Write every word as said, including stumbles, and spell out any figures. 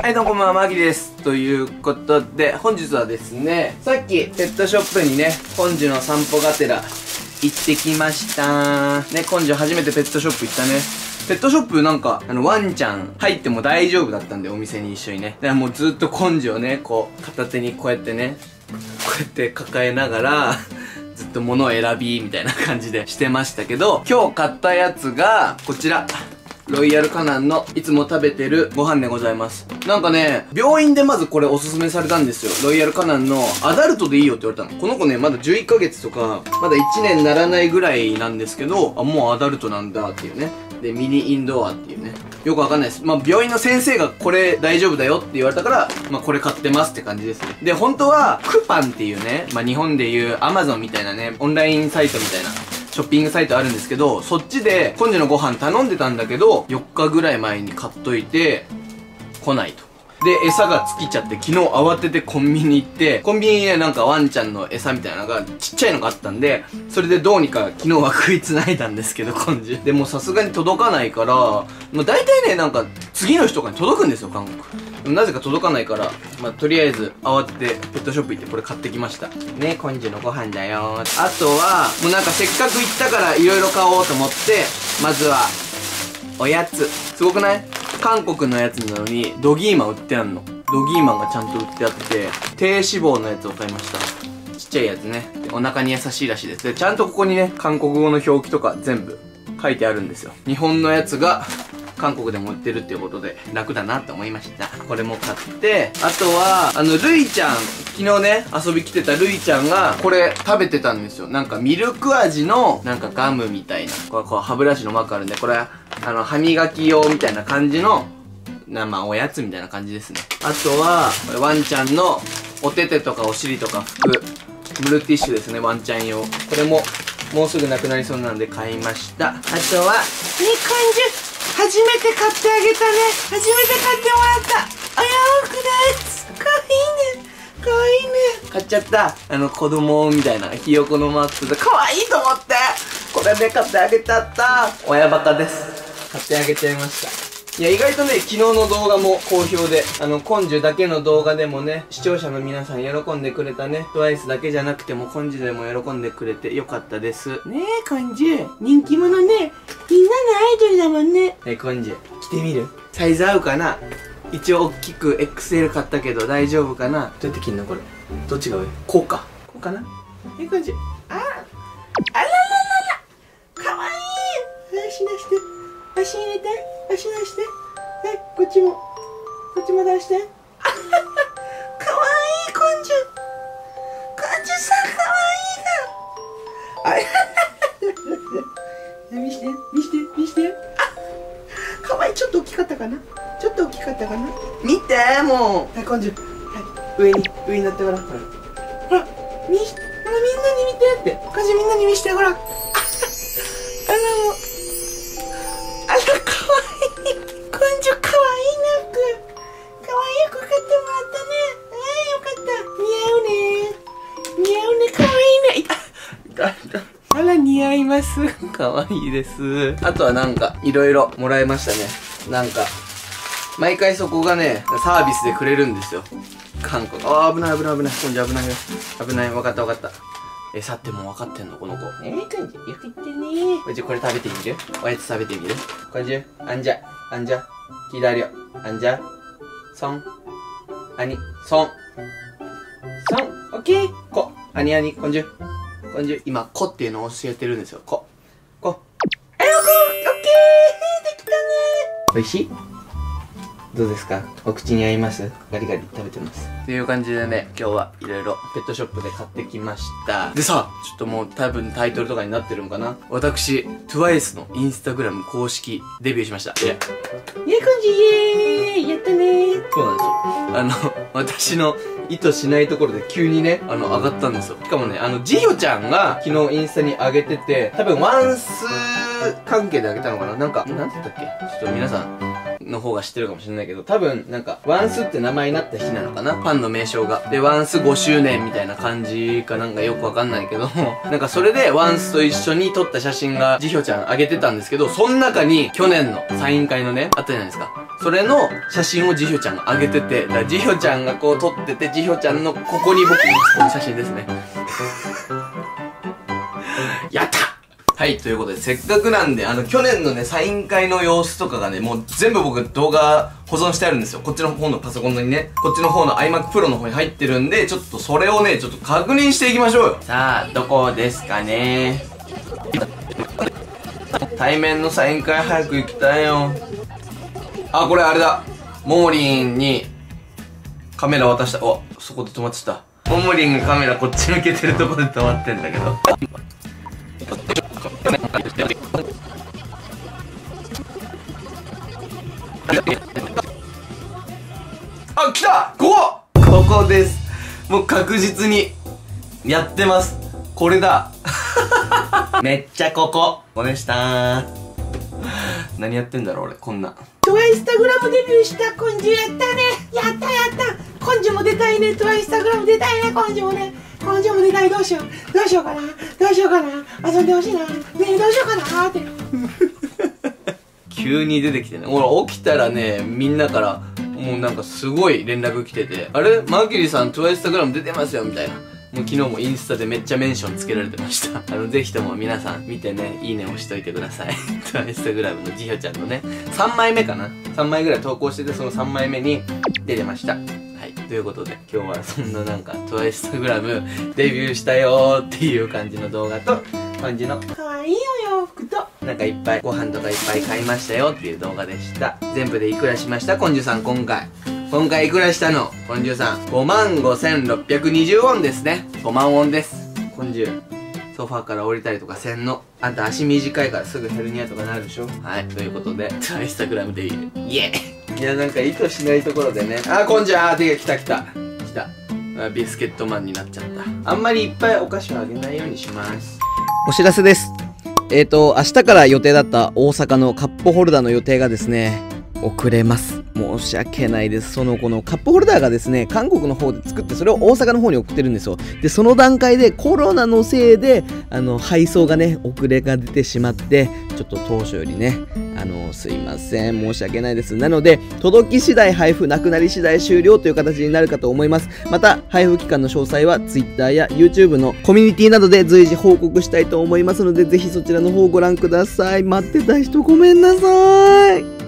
はい、どうもこんばんは、マギです。ということで、本日はですね、さっきペットショップにね、コンジュの散歩がてら行ってきましたね、コンジュ初めてペットショップ行ったね。ペットショップなんか、あの、ワンちゃん入っても大丈夫だったんで、お店に一緒にね。だからもうずっとコンジュをね、こう、片手にこうやってね、こうやって抱えながら、ずっと物を選び、みたいな感じでしてましたけど、今日買ったやつが、こちら。ロイヤルカナンのいつも食べてるご飯でございます。なんかね、病院でまずこれおすすめされたんですよ。ロイヤルカナンのアダルトでいいよって言われたの。この子ね、まだじゅういっかげつとか、まだいちねんならないぐらいなんですけど、あ、もうアダルトなんだっていうね。で、ミニインドアっていうね。よくわかんないです。まあ、病院の先生がこれ大丈夫だよって言われたから、まあ、これ買ってますって感じですね。で、本当は、クパンっていうね、まあ、日本でいうアマゾンみたいなね、オンラインサイトみたいな。ショッピングサイトあるんですけど、そっちで、コンジュのご飯頼んでたんだけど、よっかぐらい前に買っといて、来ないと。で、餌が尽きちゃって、昨日慌ててコンビニ行って、コンビニにね、なんかワンちゃんの餌みたいなのが、ちっちゃいのがあったんで、それでどうにか昨日は食いつないだんですけど、コンジュ。でもさすがに届かないから、まあ大体ね、なんか、次の日とかに届くんですよ、韓国。なぜか届かないから、まあ、とりあえず慌ててペットショップ行ってこれ買ってきました。ね、コンジュのご飯だよ。あとは、もうなんかせっかく行ったから色々買おうと思って、まずは、おやつ。すごくない？韓国のやつなのに、ドギーマン売ってあんの。ドギーマンがちゃんと売ってあって、低脂肪のやつを買いました。ちっちゃいやつね。お腹に優しいらしいです。で、ちゃんとここにね、韓国語の表記とか全部書いてあるんですよ。日本のやつが、韓国でも売ってるっていうことで楽だなって思いました。これも買って、あとは、あの、ルイちゃん、昨日ね、遊び来てたルイちゃんが、これ食べてたんですよ。なんかミルク味の、なんかガムみたいな。これ、こう、歯ブラシのマークあるんで、これ、あの、歯磨き用みたいな感じの、な、まあ、おやつみたいな感じですね。あとは、これワンちゃんの、お手手とかお尻とか拭く、ブルーティッシュですね、ワンちゃん用。これも、もうすぐなくなりそうなんで買いました。あとは、ね、感じ初めて買ってあげたね。初めて買ってもらったお洋服です。かわいいね。かわいいね。買っちゃった。あの子供みたいなひよこのマークでかわいいと思って。これで買ってあげちゃった。親バカです。買ってあげちゃいました。いや、意外とね、昨日の動画も好評で、あの、コンジュだけの動画でもね、視聴者の皆さん喜んでくれたね。トワイスだけじゃなくても、コンジュでも喜んでくれてよかったです。ねえ、コンジュ。人気者ね。みんなのアイドルだもんね。ねえ、コンジュ。着てみる？サイズ合うかな？一応大きく エックスエル 買ったけど大丈夫かな？どうやって着んのこれ。どっちが上？こうか。こうかな？え、コンジュ。ああ。あらららら。かわいい。足出して。足入れて。足出して。はい、こっちも。こっちも出して。かわいい、コンジュ。コンジュさん、かわいいな。あれ見して、見して、見して。あ、かわいい。ちょっと大きかったかな？ちょっと大きかったかな？見て、もう。はい、コンジュ。はい、上に、上に乗ってごらん。ほら。ほら、見し、ほら、みんなに見てって。コンジュみんなに見してごらん。あら、もう。あら、かわいい。コンジュかわいいな、服。かわいい服買ってもらったね。ああ、よかった。似合うね。似合うね、かわいいね。あら、似合います。かわいいです。あとはなんか、いろいろもらいましたね。なんか、毎回そこがね、サービスでくれるんですよ。韓国。ああ、危ない危ない危ない。コンジュ危ないよ。危ない。わかったわかった。餌ってもう分かってんのこの子。えー、コンジュ、よく言ってねー。これじゃ、これ食べてみる？おやつ食べてみる？コンジュ、あんじゃ、あんじゃ。기다려。앉아。성。あに、성。성。オッケー。こ。あにあに、コンジュ。コンジュ、今、こっていうのを教えてるんですよ。こ。こ。あよこ。オッケー。できたねー。おいしい？どうですか？お口に合います？ガリガリ食べてます。っていう感じでね、今日はいろいろペットショップで買ってきました。でさ、ちょっともう多分タイトルとかになってるのかな？私、トゥワイス のインスタグラム公式デビューしました。いや。ねえ、コンジイエーイやったねー。そうなんですよ。あの、私の意図しないところで急にね、あの、上がったんですよ。しかもね、あの、ジヨちゃんが昨日インスタに上げてて、多分ワンス関係で上げたのかな？なんか、なんて言ったっけ？ちょっと皆さん、 の方が知ってるかもしれないけど、多分なんかワンスって名前になった日なのかな、パンの名称が。でワンスごしゅうねんみたいな感じかなんかよくわかんないけどなんかそれでワンスと一緒に撮った写真がジヒョちゃんあげてたんですけど、その中に去年のサイン会のねあったじゃないですか。それの写真をジヒョちゃんが上げてて、だからジヒョちゃんがこう撮ってて、ジヒョちゃんのここに僕この写真ですねやったはい、ということで、せっかくなんで、あの、去年のね、サイン会の様子とかがね、もう全部僕動画保存してあるんですよ。こっちの方のパソコンにね、こっちの方の iMac Pro の方に入ってるんで、ちょっとそれをね、ちょっと確認していきましょうよ。さあ、どこですかね。対面のサイン会早く行きたいよ。あ、これあれだ。ももりんにカメラ渡した。お、そこで止まってた。ももりんがカメラこっち向けてるとこで止まってんだけど。あ、来た！ここ！ここです。もう確実にやってます。これだ。めっちゃここ。ここでしたー。何やってんだろう俺、こんな。 トワイスタグラムデビューしたコンジュやったね。やったやった。コンジュも出たいね。トワイスタグラム出たいね。コンジュもね。コンジュも出たい。どうしよう。どうしようかな。どうしようかな。遊んでほしいな。ねえ、どうしようかなって。 急に出てきてね。俺起きたらね、みんなからもうなんかすごい連絡来てて、あれマーキュリーさんトワイスタグラム出てますよみたいな。もう昨日もインスタでめっちゃメンションつけられてました。あの、ぜひとも皆さん見てね、いいねをしといてください。トワイスタグラムのジヒョちゃんのね、さんまいめかな ?さん 枚ぐらい投稿してて、そのさんまいめに出てました。はい。ということで、今日はそんななんか、トワイスタグラムデビューしたよーっていう感じの動画と、感じの、 かわいいよ、洋服と。 なんかいっぱい、ご飯とかいっぱい買いましたよっていう動画でした。全部でいくらしましたコンジュさん今回。今回いくらしたのコンジュさん。ごまんごせんろっぴゃくにじゅうウォンですね。ごまんウォンです。コンジュ、ソファーから降りたりとかせんの。あんた足短いからすぐヘルニアとかなるでしょ。はい。ということで、インスタグラムでいい。イエーイ。いや、なんか意図しないところでね。あ、コンジュ、あー、てか来た来た。来た。あ、ビスケットマンになっちゃった。あんまりいっぱいお菓子をあげないようにします。 お知らせです。えーと、明日から予定だった大阪のカップホルダーの予定がですね、遅れます。申し訳ないです。そのこのカップホルダーがですね、韓国の方で作ってそれを大阪の方に送ってるんですよ。で、その段階でコロナのせいで、あの、配送がね、遅れが出てしまって、ちょっと当初よりね、あの、すいません。申し訳ないです。なので、届き次第配布、なくなり次第終了という形になるかと思います。また、配布期間の詳細は Twitter や YouTube のコミュニティなどで随時報告したいと思いますので、ぜひそちらの方をご覧ください。待ってた人ごめんなさい。